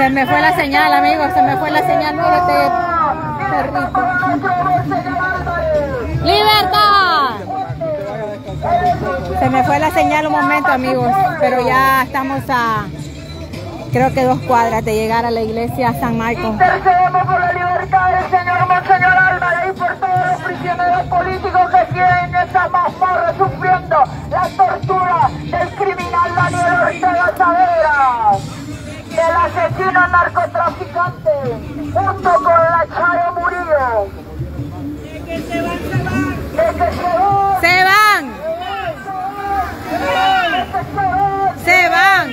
Se me fue la señal, amigos, se me fue la señal, mire este perrito. ¡Libertad! Se me fue la señal un momento, amigos, pero ya estamos a, creo que 2 cuadras de llegar a la iglesia San Marcos. Intercedemos por la libertad del señor Monseñor Álvarez y por todos los prisioneros políticos que tienen en esa mazmorra sufriendo la tortura del criminal Daniel Ortega Saavedra, del asesino narcotraficante, junto con la Chayo Murillo. Se van. Se van.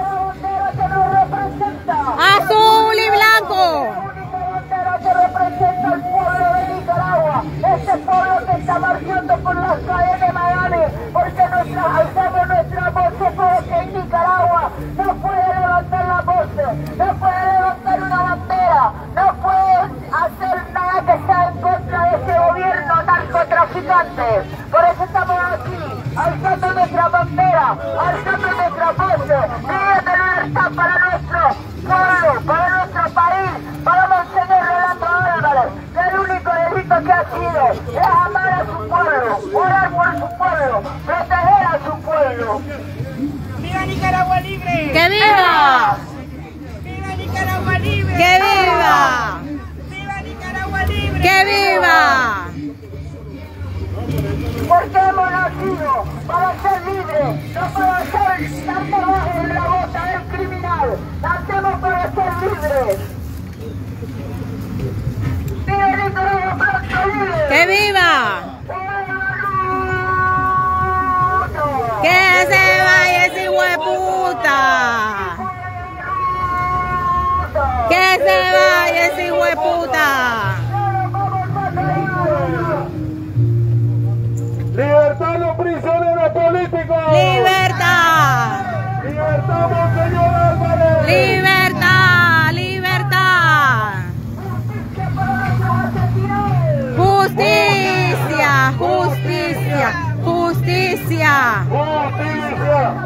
Azul y blanco. Que representa al pueblo de Nicaragua, este pueblo que está marchando por las calles de Miami, porque alzamos nuestra voz, porque en Nicaragua no puede levantar la voz, no puede levantar una bandera, no puede hacer nada que sea en contra de ese gobierno narcotraficante. Por eso estamos aquí, alzando nuestra bandera, alzando nuestra voz, pidiendo libertad para nuestro pueblo, para nuestro país, para Monseñor Rolando Álvarez, que el único delito que ha sido es amar a su pueblo, orar por su pueblo, proteger a su pueblo. ¡Viva Nicaragua libre! ¡Que viva! ¡Viva Nicaragua libre! ¡Que viva! ¡Viva Nicaragua libre! ¡Que viva! Porque hemos nacido para ser libres, no para estar debajo de la bota del criminal. Nacemos para ser libres. ¡Viva Nicaragua pronto libre! ¡Que viva! ¡Que se vaya ese hijo de puta! ¡Que se vaya ese hijo de puta! ¡Libertad a los prisioneros políticos! ¡Libertad! ¡Libertad, Monseñor Álvarez! ¡Libertad! ¡Libertad! ¡Justicia! ¡Justicia! ¡Justicia! ¡Justicia!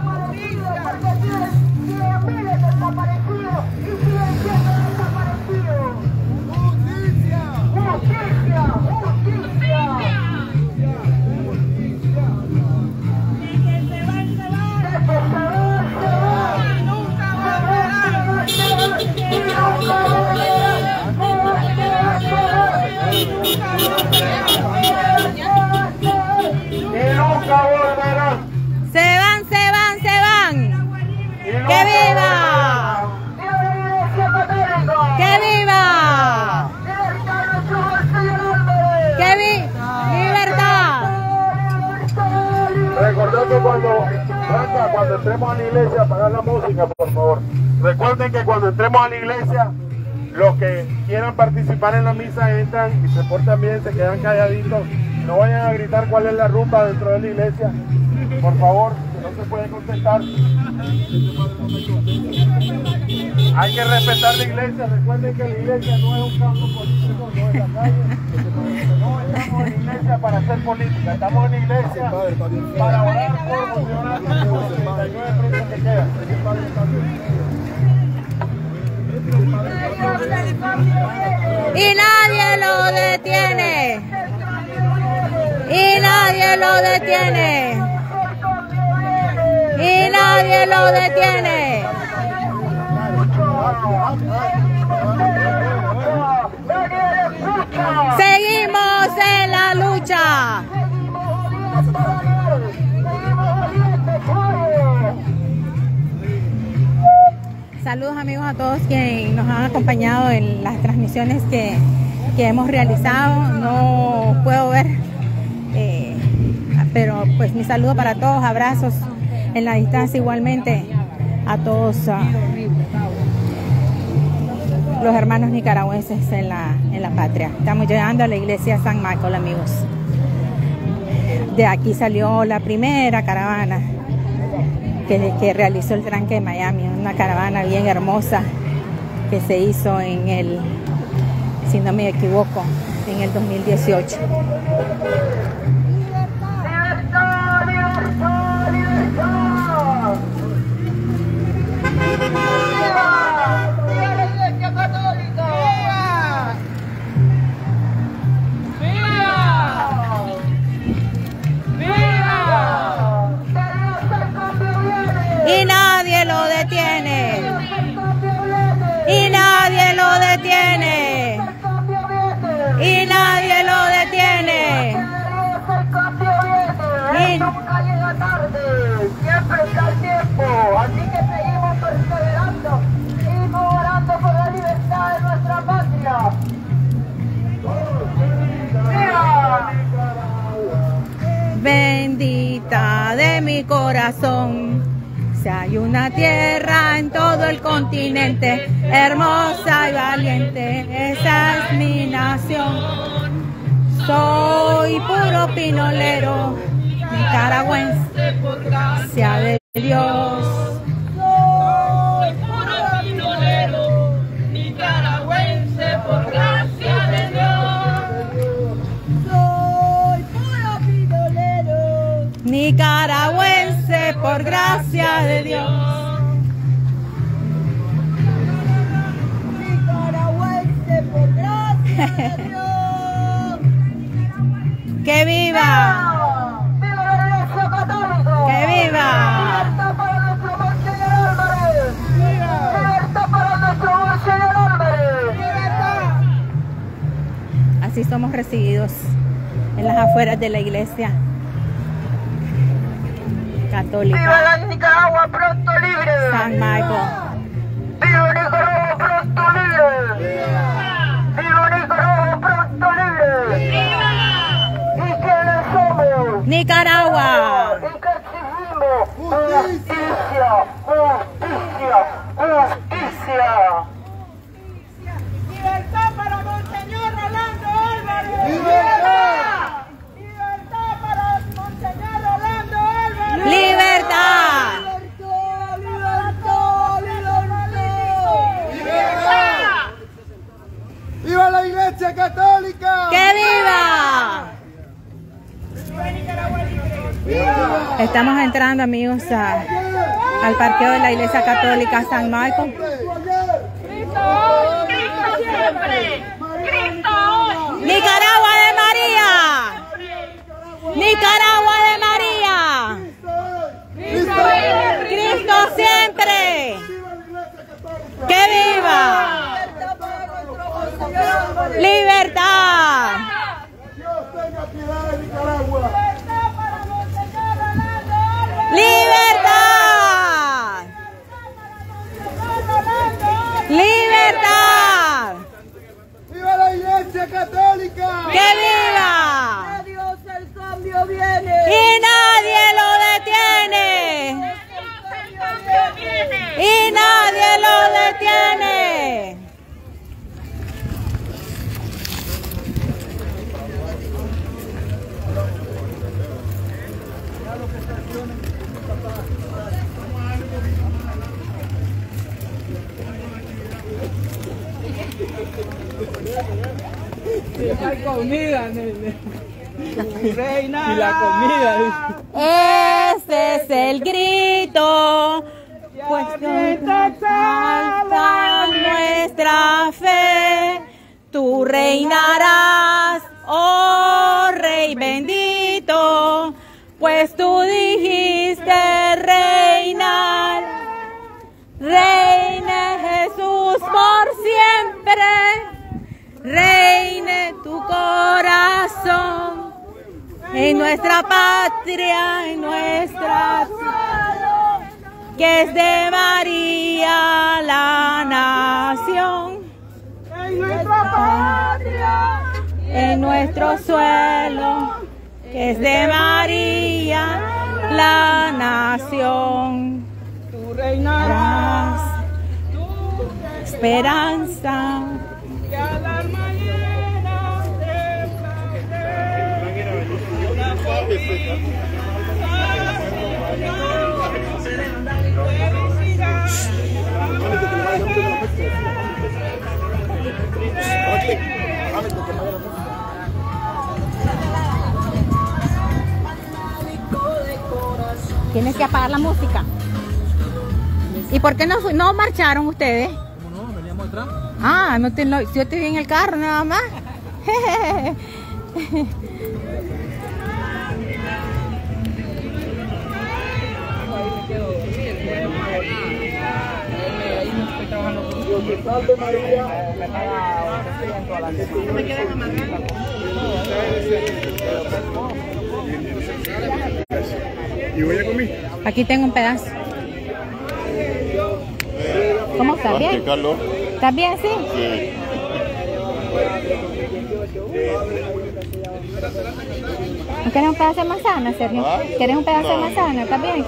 ¡Y nunca volverán! ¡Se van, se van, se van! ¡Que viva! ¡Que viva! ¡Que viva! ¡Libertad! Recordad que cuando entremos a la iglesia, apagar la música, por favor. Recuerden que cuando entremos a la iglesia, los que quieran participar en la misa entran y se portan bien, se quedan calladitos. No vayan a gritar cuál es la rumba dentro de la iglesia. Por favor, que no se puede contestar. Hay que respetar la iglesia. Recuerden que la iglesia no es un campo político, no es la calle. No estamos en la iglesia para hacer política. Estamos en la iglesia para orar por Monseñor Álvarez por los 39 presos que quedan. Y nadie lo detiene. Y nadie lo detiene. Y nadie lo detiene. Seguimos en la lucha. Saludos amigos a todos quienes nos han acompañado en las transmisiones que hemos realizado. No puedo ver, pero pues mi saludo para todos, abrazos en la distancia igualmente a todos los hermanos nicaragüenses en la patria. Estamos llegando a la iglesia San Marcos, amigos. De aquí salió la primera caravana que realizó el tranque de Miami, una caravana bien hermosa que se hizo en el, si no me equivoco, en el 2018. ¡Libertad, libertad, libertad! ¡Viva! ¡Viva mi corazón. Si hay una tierra en todo el continente, hermosa y valiente, esa es mi nación. Soy puro pinolero, nicaragüense por gracia de Dios. Soy puro pinolero, nicaragüense por gracia de Dios. Soy puro pinolero, Nicaragüense por gracia de Dios. nicaragüense por gracia de Dios. ¡Que viva! ¡Viva la Iglesia Católica! ¡Que viva! ¡Libertad para nuestro Monseñor Álvarez! ¡Libertad para nuestro Monseñor Álvarez! Así somos recibidos en las afueras de la iglesia católica. ¡Viva la Nicaragua pronto libre! San Michael. ¡Viva Nicaragua pronto libre! ¡Viva Nicaragua pronto libre! ¿Y quiénes somos? Nicaragua. ¿Y qué exigimos? ¡Justicia! ¡Justicia! ¡Justicia! Libertad para Monseñor Rolando Álvarez. ¡Libertad! Libertad para Monseñor Rolando Álvarez. ¡Libertad! ¡Viva la Iglesia Católica! ¡Que viva! Estamos entrando, amigos, al parqueo de la iglesia católica San Michael. ¡Cristo siempre! ¡Cristo hoy! ¡Nicaragua de María! ¡Nicaragua de María! ¡Cristo siempre! ¡Que viva! ¡Libertad! Dios tenga piedad de Nicaragua. ¡Libertad! ¡Libertad! ¡Viva la Iglesia Católica! ¡Que viva! Dios, el cambio viene. ¡Y nadie lo detiene! ¡Y nadie lo detiene! Hay comida, nene. Reina. Y la comida. Ese es el grito, pues alza nuestra fe. Tú reinarás, oh Rey bendito, pues tú dijiste reinar. Reine Jesús por siempre, reine tu corazón, en nuestra patria, en nuestra ciudad, que es de María la nación. En nuestra patria, En nuestro suelo, que es de María la nación. tú reinarás, Esperanza. que a la mañana Tienes que apagar la música. ¿Y por qué no marcharon ustedes? ¿Cómo no? Veníamos atrás. Ah, yo te vi en el carro nada más. Salve María. ¿Y voy a comer? Aquí tengo un pedazo. ¿Cómo estás? ¿Bien? ¿Estás bien, sí? Sí. ¿Quieres un pedazo de manzana, Sergio? ¿Quieres un pedazo de manzana también?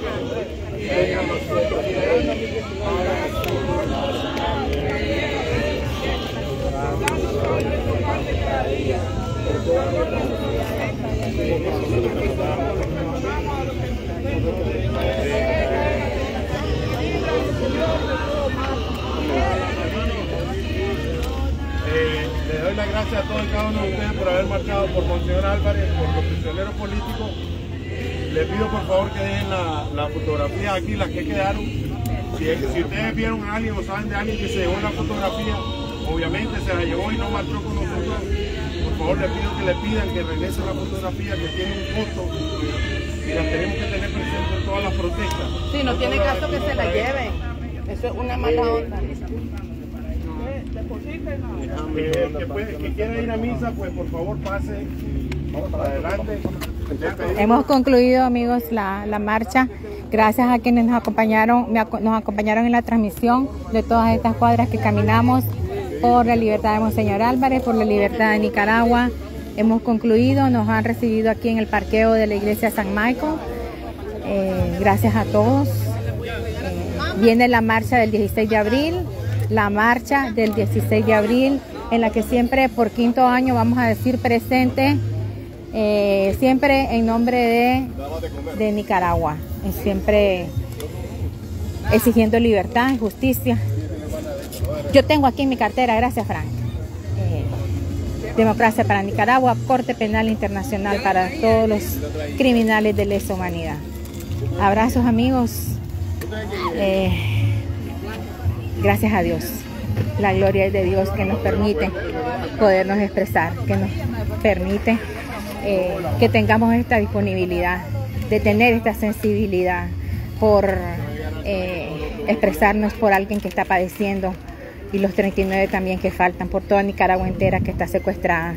Le doy las gracias a todos y cada uno de ustedes por haber marchado por Monseñor Álvarez, por los prisioneros políticos. Les pido por favor que dejen la fotografía aquí, las que quedaron. Si ustedes vieron a alguien o saben de alguien que se llevó la fotografía, obviamente se la llevó y no marchó con nosotros, por favor les pido que le pidan que regresen la fotografía, que tiene un costo y las tenemos que tener presentes en todas las protestas. Sí, no tiene caso que se la lleven. Eso es una mala onda. Que quiera ir a misa, pues por favor pase para adelante. Hemos concluido, amigos, la marcha. Gracias a quienes nos acompañaron en la transmisión de todas estas cuadras que caminamos por la libertad de Monseñor Álvarez, por la libertad de Nicaragua. Hemos concluido, nos han recibido aquí en el parqueo de la iglesia San Michael. Gracias a todos. Viene la marcha del 16 de abril, la marcha del 16 de abril, en la que siempre por quinto año vamos a decir presente, siempre en nombre de Nicaragua, siempre exigiendo libertad y justicia. Yo tengo aquí en mi cartera, gracias Frank, Democracia para Nicaragua, Corte Penal Internacional para todos los criminales de lesa humanidad. Abrazos, amigos. Gracias a Dios. La gloria es de Dios, que nos permite podernos expresar, que nos permite que tengamos esta disponibilidad, de tener esta sensibilidad por expresarnos por alguien que está padeciendo, y los 39 también que faltan, por toda Nicaragua entera que está secuestrada.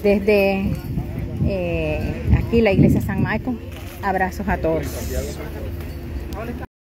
Desde aquí la iglesia San Michael, abrazos a todos.